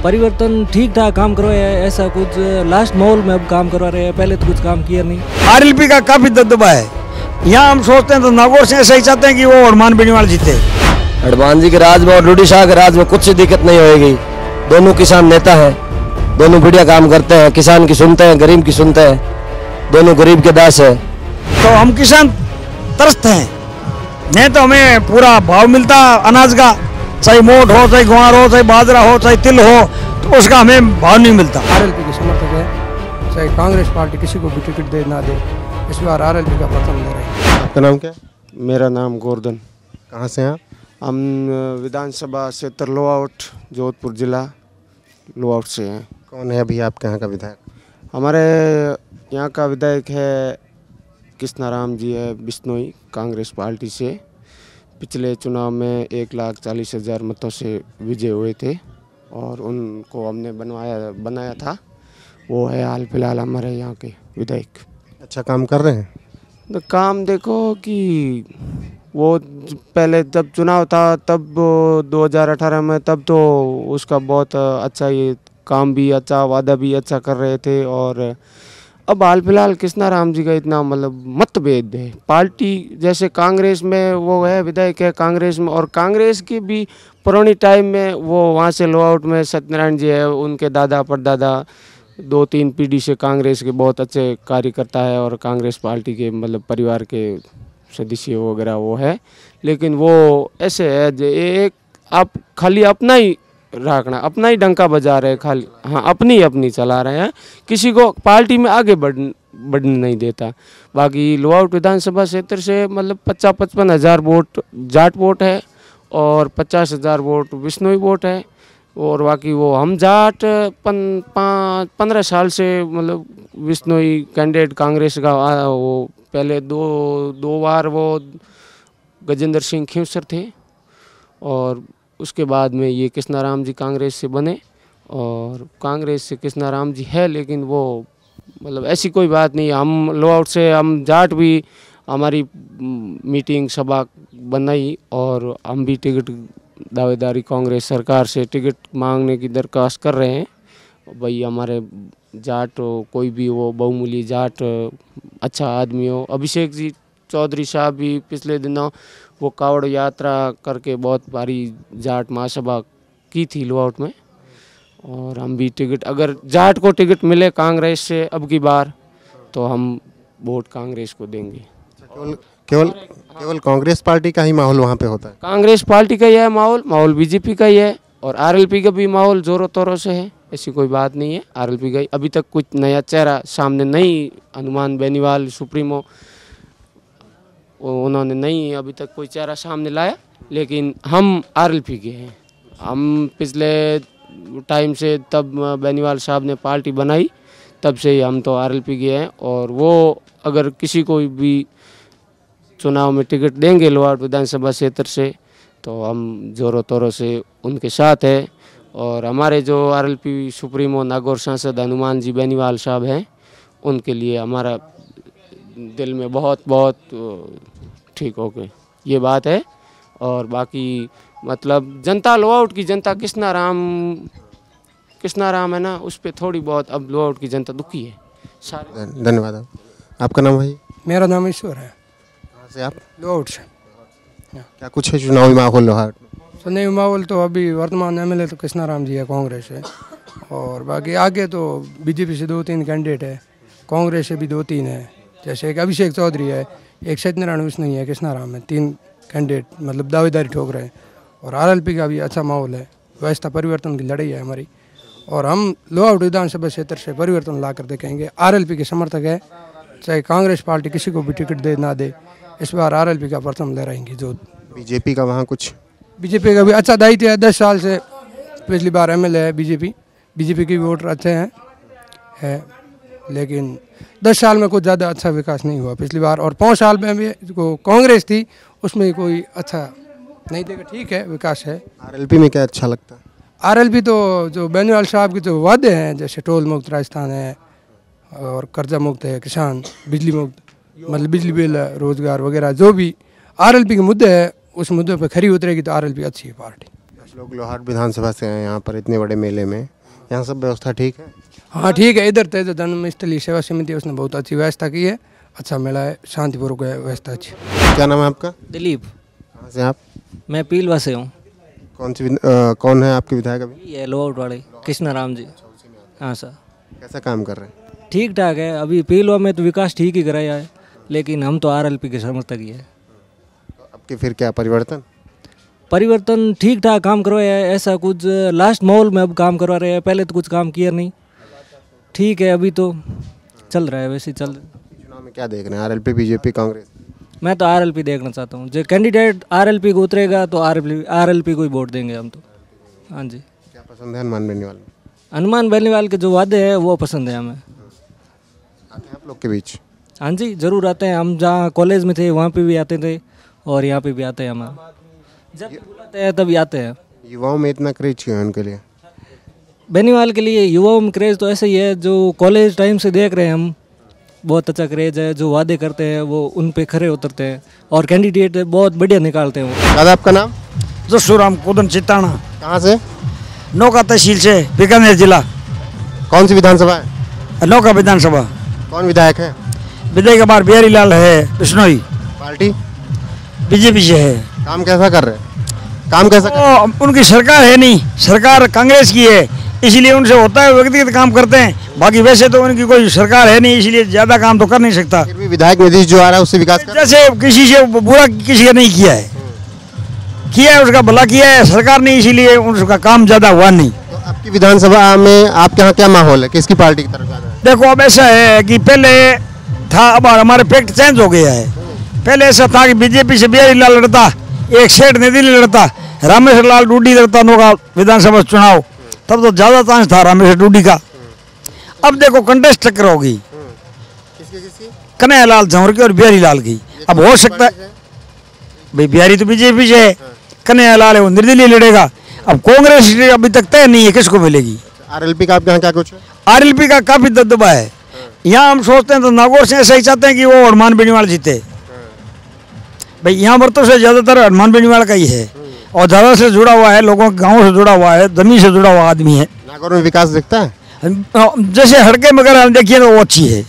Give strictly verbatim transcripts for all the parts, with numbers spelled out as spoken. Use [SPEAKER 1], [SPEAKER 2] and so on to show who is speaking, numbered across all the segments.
[SPEAKER 1] परिवर्तन ठीक ठाक काम करवाया है, ऐसा कुछ लास्ट माहौल में अब काम करवा रहे हैं, पहले तो कुछ काम किया नहीं।
[SPEAKER 2] आरएलपी का काफी दबदबा है यहाँ। हम सोचते हैं तो नागौर से ऐसा ही चाहते हैं कि वो हनुमान बेनीवाल जीते।
[SPEAKER 3] हनुमान जी के राज में और लुडी शाह के राज में कुछ दिक्कत नहीं होगी। दोनों किसान नेता हैं, दोनों बढ़िया काम करते हैं, किसान की सुनते हैं, गरीब की सुनते हैं, दोनों गरीब के दास है।
[SPEAKER 2] तो हम किसान तरसते हैं, नहीं तो हमें पूरा भाव मिलता अनाज का, चाहे मोट हो, चाहे ग्वार हो, चाहे बाजरा हो, चाहे तिल हो, तो उसका हमें भाव नहीं मिलता।
[SPEAKER 4] आरएलपी के समर्थक है, चाहे कांग्रेस पार्टी किसी को भी टिकट दे ना दे, इस बार आरएलपी का प्रथम ले रहे हैं।
[SPEAKER 5] आपका नाम क्या?
[SPEAKER 6] मेरा नाम गोवर्धन।
[SPEAKER 5] कहाँ से हैं आप?
[SPEAKER 6] हम विधानसभा क्षेत्र लोआउट, जोधपुर जिला लोआउट से हैं।
[SPEAKER 5] कौन है अभी आपके यहाँ का विधायक?
[SPEAKER 6] हमारे यहाँ का विधायक है कृष्णाराम जी है, बिश्नोई, कांग्रेस पार्टी से। पिछले चुनाव में एक लाख चालीस हज़ार मतों से विजय हुए थे और उनको हमने बनवाया बनाया था। वो है हाल फिलहाल हमारे यहाँ के विधायक।
[SPEAKER 5] अच्छा काम कर रहे हैं?
[SPEAKER 6] तो काम देखो कि वो पहले जब चुनाव था तब दो हज़ार अठारह में, तब तो उसका बहुत अच्छा ये काम भी अच्छा, वादा भी अच्छा कर रहे थे। और अब हाल फिलहाल कृष्णाराम जी का इतना मतलब मतभेद है। पार्टी जैसे कांग्रेस में वो है, विधायक है कांग्रेस में, और कांग्रेस की भी पुरानी टाइम में वो वहाँ से लो आउट में सत्यनारायण जी है, उनके दादा परदादा दो तीन पीढ़ी से कांग्रेस के बहुत अच्छे कार्यकर्ता है और कांग्रेस पार्टी के मतलब परिवार के सदस्य वगैरह वो है। लेकिन वो ऐसे है जो एक आप खाली अपना ही रखना, अपना ही डंका बजा रहे हैं खाली, हाँ अपनी अपनी चला रहे हैं, किसी को पार्टी में आगे बढ़ बढ़ने नहीं देता। बाकी लोआउट विधानसभा क्षेत्र से मतलब पचास पचपन हज़ार वोट जाट वोट है और पचास हज़ार वोट बिश्नोई वोट है। और बाकी वो हम जाट पन पाँच पंद्रह साल से मतलब बिश्नोई कैंडिडेट कांग्रेस का, वो पहले दो दो बार वो गजेंद्र सिंह खेवसर थे और उसके बाद में ये कृष्णाराम जी कांग्रेस से बने और कांग्रेस से कृष्णाराम जी है। लेकिन वो मतलब ऐसी कोई बात नहीं, हम लो आउट से हम जाट भी हमारी मीटिंग सभा बनाई और हम भी टिकट दावेदारी कांग्रेस सरकार से टिकट मांगने की दरख्वास्त कर रहे हैं। भाई हमारे जाट कोई भी वो बहुमूल्य जाट अच्छा आदमी हो। अभिषेक जी चौधरी साहब भी पिछले दिनों वो कावड़ यात्रा करके बहुत भारी जाट महासभा की थी लोआउट में और हम भी टिकट, अगर जाट को टिकट मिले कांग्रेस से अब की बार तो हम वोट कांग्रेस को देंगे।
[SPEAKER 5] केवल केवल केवल कांग्रेस पार्टी का ही माहौल वहाँ पे होता है?
[SPEAKER 6] कांग्रेस पार्टी का ही है माहौल, माहौल बीजेपी का ही है और आरएलपी का भी माहौल जोरों तोरों से है, ऐसी कोई बात नहीं है। आरएलपी का ही अभी तक कुछ नया चेहरा सामने नहीं, हनुमान बेनीवाल सुप्रीमो उन्होंने नहीं अभी तक कोई चेहरा सामने लाया, लेकिन हम आरएलपी के हैं। हम पिछले टाइम से तब बेनीवाल साहब ने पार्टी बनाई तब से ही हम तो आरएलपी के हैं और वो अगर किसी को भी चुनाव में टिकट देंगे लोआउट विधानसभा क्षेत्र से तो हम जोरों तोरों से उनके साथ है। और हमारे जो आरएलपी सुप्रीमो नागौर सांसद हनुमान जी बेनीवाल साहब हैं, उनके लिए हमारा दिल में बहुत बहुत ठीक हो गए ये बात है। और बाकी मतलब जनता लोआउट की जनता कृष्णाराम कृष्णाराम है ना, उस पर थोड़ी बहुत अब लोआउट की जनता दुखी है सारे।
[SPEAKER 5] धन्यवाद। आपका नाम भाई?
[SPEAKER 4] मेरा नाम ईश्वर है।
[SPEAKER 5] कहाँ से आप?
[SPEAKER 4] लोआउट से।
[SPEAKER 5] क्या कुछ है चुनावी माहौल लोहाट में?
[SPEAKER 4] चुनावी माहौल तो अभी वर्तमान एमएलए तो कृष्णाराम जी है कांग्रेस है और बाकी आगे तो बीजेपी से दो तीन कैंडिडेट है, कांग्रेस से भी दो तीन है, जैसे एक अभिषेक चौधरी है, एक सत्यनारायण बिश्नोई है, कृष्णाराम है, तीन कैंडिडेट मतलब दावेदारी ठोक रहे हैं। और आरएलपी का भी अच्छा माहौल है, व्यवस्था परिवर्तन की लड़ाई है हमारी और हम लोआउट विधानसभा क्षेत्र से परिवर्तन ला कर देखेंगे। आरएलपी के समर्थक है, चाहे कांग्रेस पार्टी किसी को भी टिकट दे ना दे, इस बार आरएलपी का प्रथम ले रहेंगे। जो
[SPEAKER 5] बीजेपी का वहाँ कुछ
[SPEAKER 4] बीजेपी का भी अच्छा दायित्व है, दस साल से पिछली बार एमएलए है बीजेपी बीजेपी के वोटर अच्छे हैं है, लेकिन दस साल में कुछ ज़्यादा अच्छा विकास नहीं हुआ पिछली बार। और पाँच साल में भी जो कांग्रेस थी उसमें कोई अच्छा नहीं देखा, ठीक है विकास है।
[SPEAKER 5] आरएलपी में क्या अच्छा लगता है?
[SPEAKER 4] आरएलपी तो जो बेनीवाल साहब के जो वादे हैं, जैसे टोल मुक्त राजस्थान है और कर्जा मुक्त है, किसान बिजली मुक्त मतलब बिजली बिल, रोजगार वगैरह जो भी आरएलपी के मुद्दे हैं, उस मुद्दे पर खरी उतरेगी तो आरएलपी अच्छी है पार्टी।
[SPEAKER 5] लोग लोहाट विधानसभा से हैं यहाँ पर इतने बड़े मेले में, यहाँ सब व्यवस्था ठीक है?
[SPEAKER 4] हाँ ठीक है, इधर तेज जन्मस्थली सेवा समिति उसने बहुत अच्छी व्यवस्था की है, अच्छा मेला है, शांतिपूर्वक व्यवस्था अच्छी।
[SPEAKER 5] क्या नाम है आपका?
[SPEAKER 1] दिलीप।
[SPEAKER 5] कहाँ से आप?
[SPEAKER 1] मैं पीलवा से हूँ।
[SPEAKER 5] कौन सी विध- अ, कौन है आपके विधायक अभी?
[SPEAKER 1] ये लोहाट वाले कृष्णा राम जी। हाँ सर,
[SPEAKER 5] कैसा काम कर रहे हैं?
[SPEAKER 1] ठीक ठाक है। अभी पीलवा में तो विकास ठीक ही कराया है, लेकिन हम तो आरएलपी के समर्थक ही है।
[SPEAKER 5] तो अब के फिर क्या परिवर्तन?
[SPEAKER 1] परिवर्तन ठीक ठाक काम करवाया है, ऐसा कुछ लास्ट माहौल में अब काम करवा रहे हैं, पहले तो कुछ काम किया नहीं। ठीक है, अभी तो चल रहा है, वैसे ही चल रहा है।
[SPEAKER 5] चुनाव में क्या देख रहे हैं? RLP, BJP, Congress?
[SPEAKER 1] मैं तो आरएलपी देखना चाहता हूँ, जो कैंडिडेट आरएलपी को उतरेगा तो आरएलपी आरएलपी को ही वोट देंगे हम तो। हाँ जी।
[SPEAKER 5] क्या पसंद है हनुमान बेनीवाल में?
[SPEAKER 1] हनुमान बेनीवाल के जो वादे हैं वो पसंद है हमें।
[SPEAKER 5] आते हैं आप लोग के बीच?
[SPEAKER 1] हाँ जी, ज़रूर आते हैं। हम जहाँ कॉलेज में थे वहाँ पे भी आते थे और यहाँ पे भी आते हैं। हमारा जब भी बुलाते हैं तभी आते हैं।
[SPEAKER 5] युवाओं में इतना क्रेज क्यों है उनके लिए?
[SPEAKER 1] बेनीवाल के लिए युवाओं में क्रेज़ तो ऐसे ही है, जो कॉलेज टाइम से देख रहे हैं हम, बहुत अच्छा क्रेज है। जो वादे करते हैं वो उन पे खरे उतरते हैं और कैंडिडेट बहुत बढ़िया निकालते हैं वो।
[SPEAKER 5] दादा आपका नाम?
[SPEAKER 2] जसूराम कुदन चिताना,
[SPEAKER 5] कहाँ से?
[SPEAKER 2] नौका तहसील से, बीकानेर जिला।
[SPEAKER 5] कौन सी विधानसभा है?
[SPEAKER 2] नौका विधानसभा।
[SPEAKER 5] कौन विधायक है?
[SPEAKER 2] विजय कुमार बिहारी लाल है बिश्नोई,
[SPEAKER 5] पार्टी
[SPEAKER 2] बीजेपी से है।
[SPEAKER 5] काम कैसा कर रहे हैं? काम कैसा कर रहे हैं?
[SPEAKER 2] वो उनकी सरकार है नहीं, सरकार कांग्रेस की है, इसलिए उनसे होता है व्यक्तिगत काम करते हैं। बाकी वैसे तो उनकी कोई सरकार है नहीं, इसलिए ज़्यादा काम तो कर नहीं सकता।
[SPEAKER 5] फिर भी विधायक नीतीश जो आ रहा है उससे विकास कर?
[SPEAKER 2] जैसे किसी से बुरा किसी का नहीं किया है, किया है उसका भला किया है सरकार ने, इसीलिए उसका काम ज़्यादा हुआ नहीं।
[SPEAKER 5] तो आपकी विधानसभा में आपके यहाँ क्या माहौल है? किसकी पार्टी की तरफ जा रहा है?
[SPEAKER 2] देखो अब ऐसा है कि पहले था, अब हमारे फैक्ट चेंज हो गया है। पहले ऐसा था कि बीजेपी से बिहारी लाल लड़ता, एक सेठ नदी लड़ता, रामेश्वर लाल डूडी लड़ता नौका विधानसभा चुनाव, तब तो ज़्यादा चांस था रामेश्वर डूडी का। अब देखो कंटेस्ट टक्कर होगी,
[SPEAKER 5] किसकी किसकी?
[SPEAKER 2] कन्हैया लाल झंवर की और बिहारी लाल की। अब हो सकता है भाई, बिहारी तो बीजेपी से है, कन्हैया लाल है वो निर्दलीय लड़ेगा। अब कांग्रेस अभी तक तय नहीं है किसको मिलेगी।
[SPEAKER 5] आरएलपी का आपके यहाँ क्या कुछ है?
[SPEAKER 2] आरएलपी का काफी दबदबा है यहाँ। हम सोचते हैं तो नागौर से ऐसा ही चाहते हैं कि वो हनुमान बेनीवाल जीते। भाई यहाँ पर तो से ज़्यादातर हनुमान बेनीवाल का ही है और ज़्यादा से जुड़ा हुआ है, लोगों के गाँव से जुड़ा हुआ है, जमीन से जुड़ा हुआ आदमी है।
[SPEAKER 5] नागौर में विकास दिखता है?
[SPEAKER 2] जैसे हड़के वगैरह हम देखिए तो वो अच्छी है,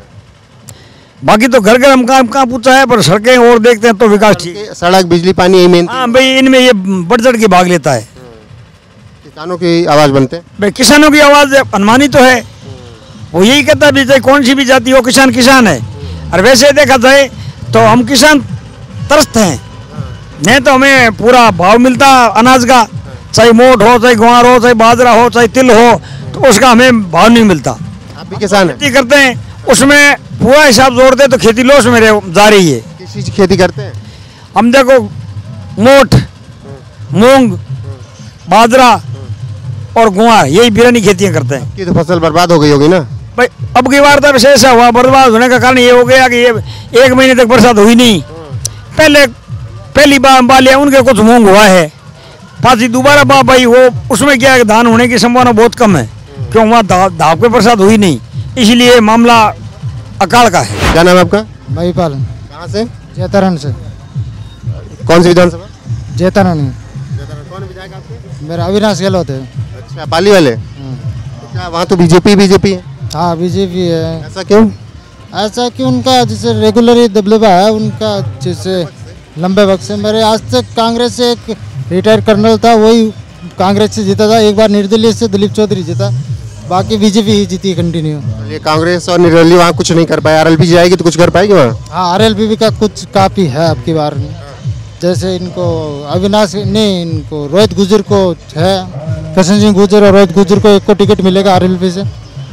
[SPEAKER 2] बाकी तो घर घर हम काम कहाँ पूछा है, पर सड़कें और देखते हैं तो विकास ठीक है।
[SPEAKER 5] सड़क, बिजली, पानी, यही मेन।
[SPEAKER 2] हाँ भाई, इनमें ये बढ़ चढ़ के भाग लेता है।
[SPEAKER 5] किसानों की आवाज बनते हैं।
[SPEAKER 2] भाई किसानों की आवाज़ हनुमानी तो है, वो यही कहता है भी चाहे कौन सी भी जाति हो, किसान किसान है। और वैसे देखा जाए तो हम किसान तरसते हैं, नहीं तो हमें पूरा भाव मिलता अनाज का, चाहे मोट हो, चाहे ग्वार हो, चाहे बाजरा हो, चाहे तिल हो, तो उसका हमें भाव नहीं मिलता।
[SPEAKER 5] आप भी किसान हैं?
[SPEAKER 2] खेती करते हैं, उसमें पूरा हिसाब जोड़ते तो खेती लॉस में रह- जा रही है।
[SPEAKER 5] किस चीज़ की खेती करते हैं?
[SPEAKER 2] हम देखो मोट, मूंग, बाजरा और गुआर, यही बिरानी खेतियाँ करते हैं।
[SPEAKER 5] की तो फसल बर्बाद हो गई होगी ना?
[SPEAKER 2] भाई अब की बार तो ऐसा हुआ, बर्बाद होने का कारण ये हो गया कि ये एक महीने तक बरसात हुई नहीं। पहले पहली बार बालिया उनके कुछ मूंग हुआ है, पाँच दोबारा बा भाई वो उसमें क्या है, धान होने की संभावना बहुत कम है, क्यों वहाँ धाप पे बरसात हुई नहीं, इसलिए मामला अकाल का है।
[SPEAKER 5] क्या नाम है आपका?
[SPEAKER 7] महिपाल,
[SPEAKER 5] कहाँ से?
[SPEAKER 7] जैतारण से।
[SPEAKER 5] कौन सी विधानसभा?
[SPEAKER 7] जैतारण।
[SPEAKER 5] कौन विधायक आपके?
[SPEAKER 7] मेरा अविनाश गहलोत है।
[SPEAKER 5] अच्छा, पाली वाले? तो क्या वहाँ तो बीजेपी बीजेपी है?
[SPEAKER 7] हाँ बीजेपी है।
[SPEAKER 5] ऐसा क्यों?
[SPEAKER 7] ऐसा कि उनका जैसे रेगुलर दबदबा है उनका, जैसे लंबे वक्त से। मेरे आज तक कांग्रेस से एक रिटायर कर्नल था, वही कांग्रेस से जीता था, एक बार निर्दलीय से दिलीप चौधरी जीता, बाकी बीजेपी ही जीती कंटिन्यू।
[SPEAKER 5] ये कांग्रेस और निर्दलीय वहाँ कुछ नहीं कर पाए, आरएलपी जाएगी तो कुछ कर पाएगी वहाँ?
[SPEAKER 7] हाँ आरएलपी का कुछ काफ़ी है अब की बार में, जैसे इनको अविनाश नहीं, इनको रोहित गुजर को है, कृष्ण सिंह गुजर और रोहित गुजर को एक को टिकट मिलेगा आरएलपी से।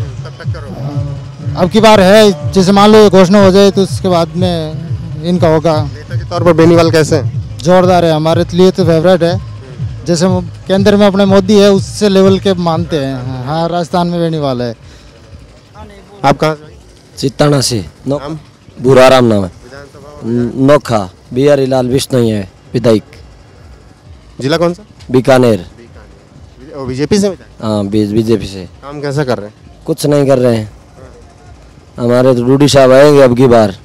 [SPEAKER 7] अब की बार है, जैसे मान लो ये घोषणा हो जाए तो उसके बाद में इनका होगा।
[SPEAKER 5] नेता के तौर पर बेनीवाल कैसे हैं?
[SPEAKER 7] जोरदार है, हमारे लिए तो फेवरेट है, जैसे वो केंद्र में अपने मोदी है उससे लेवल के मानते हैं। हाँ राजस्थान में बेनीवाल है।
[SPEAKER 5] आप कहाँ से?
[SPEAKER 3] चित्ताना से। नो
[SPEAKER 5] नाम?
[SPEAKER 3] बुराराम नाम है। नोखा बिहारी लाल बिश्नोई है विधायक,
[SPEAKER 5] जिला कौन सा?
[SPEAKER 3] बीकानेर।
[SPEAKER 5] बीजेपी से?
[SPEAKER 3] हाँ बीजेपी से।
[SPEAKER 5] काम कैसा कर रहे हैं?
[SPEAKER 3] कुछ नहीं कर रहे हैं, हमारे तो डूडी साहब आएंगे अब की बार।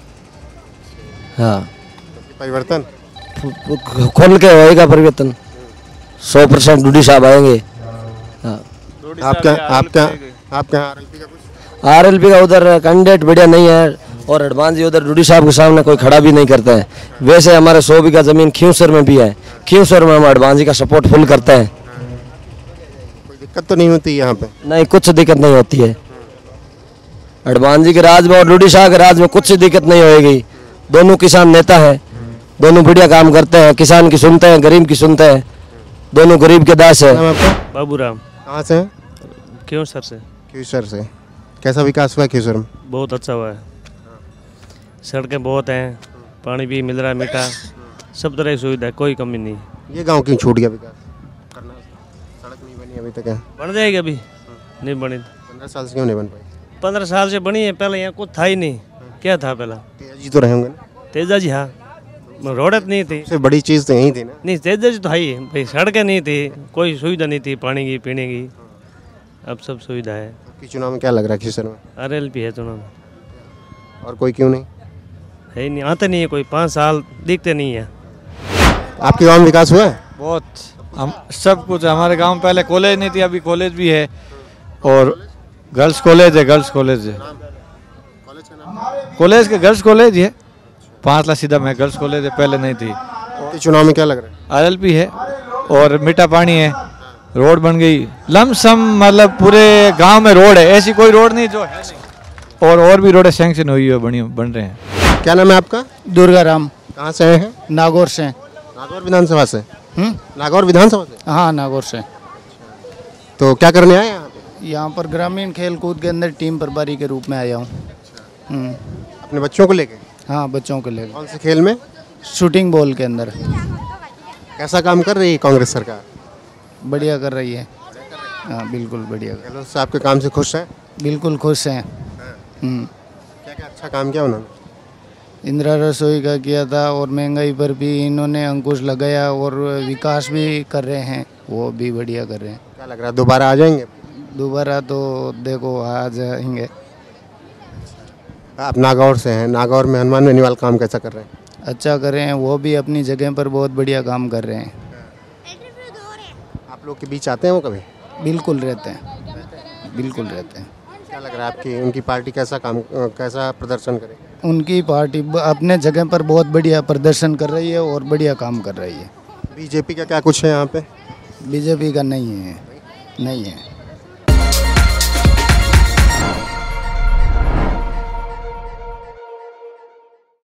[SPEAKER 3] हाँ
[SPEAKER 5] परिवर्तन
[SPEAKER 3] खोल के होएगा परिवर्तन, सौ परसेंट डूडी साहब आएंगे। हाँ।
[SPEAKER 5] आपका आपका आपका आरएलपी का कुछ
[SPEAKER 3] आरएलपी का उधर कैंडिडेट बढ़िया नहीं है और हनुमान जी उधर डूडी साहब के सामने कोई खड़ा भी नहीं करता है। वैसे हमारे सौ बीघा जमीन खींवसर में भी है, खींवसर में हम हनुमान जी का सपोर्ट फुल करते हैं।
[SPEAKER 5] कोई दिक्कत तो नहीं होती यहाँ पे?
[SPEAKER 3] नहीं, कुछ दिक्कत नहीं होती है। हनुमान जी के राज में और डूडी साहब के राज में कुछ दिक्कत नहीं होगी। दोनों किसान नेता है, दोनों बढ़िया काम करते हैं, किसान की सुनते हैं, गरीब की सुनते हैं, दोनों गरीब के दास है।
[SPEAKER 5] नाम आपका?
[SPEAKER 8] बाबूराम।
[SPEAKER 5] कहाँ से हैं?
[SPEAKER 8] क्यों सर से?
[SPEAKER 5] खींवसर से। कैसा विकास हुआ है खींवसर में?
[SPEAKER 8] बहुत अच्छा हुआ है, सड़कें बहुत हैं, पानी भी मिल रहा है मीठा, सब तरह की सुविधा है, कोई कमी नहीं।
[SPEAKER 5] ये गांव क्यों छूट गया विकास करना? सड़क नहीं बनी अभी तक है।
[SPEAKER 8] बन जाएगी अभी, नहीं बनी।
[SPEAKER 5] पंद्रह साल से क्यों नहीं बन पाई?
[SPEAKER 8] पंद्रह साल से बनी है, पहले यहाँ कुछ था ही नहीं। क्या था पहला?
[SPEAKER 5] तेजी तो रहे होंगे ना?
[SPEAKER 8] तेजा जी, हाँ, रोडत नहीं थी।
[SPEAKER 5] सबसे बड़ी चीज़ तो यही थी ना?
[SPEAKER 8] नहीं, तेजा जी तो है ही भाई, सड़कें नहीं थी, कोई सुविधा नहीं थी पानी की, पीने की। अब सब सुविधा है।
[SPEAKER 5] कि चुनाव में क्या लग रहा है खींवसर में?
[SPEAKER 8] आर एल पी है चुनाव में।
[SPEAKER 5] और कोई क्यों नहीं?
[SPEAKER 8] है ही नहीं, आते नहीं है कोई, पाँच साल दिखते नहीं है।
[SPEAKER 5] आपके गांव में विकास हुआ है?
[SPEAKER 9] बहुत, हम सब कुछ। हमारे गांव में पहले कॉलेज नहीं थी, अभी कॉलेज भी है और गर्ल्स कॉलेज है, गर्ल्स कॉलेज है, कॉलेज के गर्ल्स कॉलेज है, पाँच लाख सीधा में गर्ल्स कॉलेज है, पहले नहीं थी।
[SPEAKER 5] कि चुनाव में क्या लग रहा है?
[SPEAKER 9] आरएलपी है और मीठा पानी है, रोड बन गई लमसम, मतलब पूरे गांव में रोड है, ऐसी कोई रोड नहीं जो है नहीं। और और भी रोडें सैंक्शन हुई है, बनी बन रहे हैं।
[SPEAKER 5] क्या नाम है आपका?
[SPEAKER 7] दुर्गा राम।
[SPEAKER 5] कहाँ से आए हैं?
[SPEAKER 7] नागौर से।
[SPEAKER 5] नागौर विधानसभा से?
[SPEAKER 7] हम्म?
[SPEAKER 5] नागौर विधानसभा से?
[SPEAKER 7] हाँ, नागौर से।
[SPEAKER 5] तो क्या करने आए यहाँ पे?
[SPEAKER 7] यहाँ पर ग्रामीण खेल कूद के अंदर टीम प्रभारी के रूप में आया हूँ। हम्म।
[SPEAKER 5] अपने बच्चों को लेके?
[SPEAKER 7] हाँ, बच्चों के लिए।
[SPEAKER 5] कौन से खेल में?
[SPEAKER 7] शूटिंग बॉल के अंदर।
[SPEAKER 5] कैसा काम कर रही है कांग्रेस सरकार?
[SPEAKER 7] बढ़िया कर रही है। हाँ, बिल्कुल बढ़िया।
[SPEAKER 5] गहलोत साहब के काम से खुश हैं?
[SPEAKER 7] बिल्कुल खुश हैं। हम्म।
[SPEAKER 5] क्या क्या अच्छा काम किया उन्होंने?
[SPEAKER 7] इंदिरा रसोई का किया था और महंगाई पर भी इन्होंने अंकुश लगाया और विकास भी कर रहे हैं, वो भी बढ़िया कर रहे हैं।
[SPEAKER 5] क्या लग रहा है दोबारा आ जाएंगे?
[SPEAKER 7] दोबारा तो देखो आ जाएंगे।
[SPEAKER 5] आप नागौर से हैं, नागौर में हनुमान बेनीवाल काम कैसा कर रहे हैं?
[SPEAKER 7] अच्छा कर रहे हैं, वो भी अपनी जगह पर बहुत बढ़िया काम कर रहे हैं।
[SPEAKER 5] आप लोग के बीच आते हैं वो कभी?
[SPEAKER 7] बिल्कुल रहते हैं, बिल्कुल रहते हैं।
[SPEAKER 5] क्या लग रहा है आपकी उनकी पार्टी कैसा काम कैसा प्रदर्शन करे?
[SPEAKER 7] उनकी पार्टी ब- अपने जगह पर बहुत बढ़िया प्रदर्शन कर रही है और बढ़िया काम कर रही है।
[SPEAKER 5] बीजेपी का क्या कुछ है यहाँ पे?
[SPEAKER 7] बीजेपी का नहीं है, नहीं है।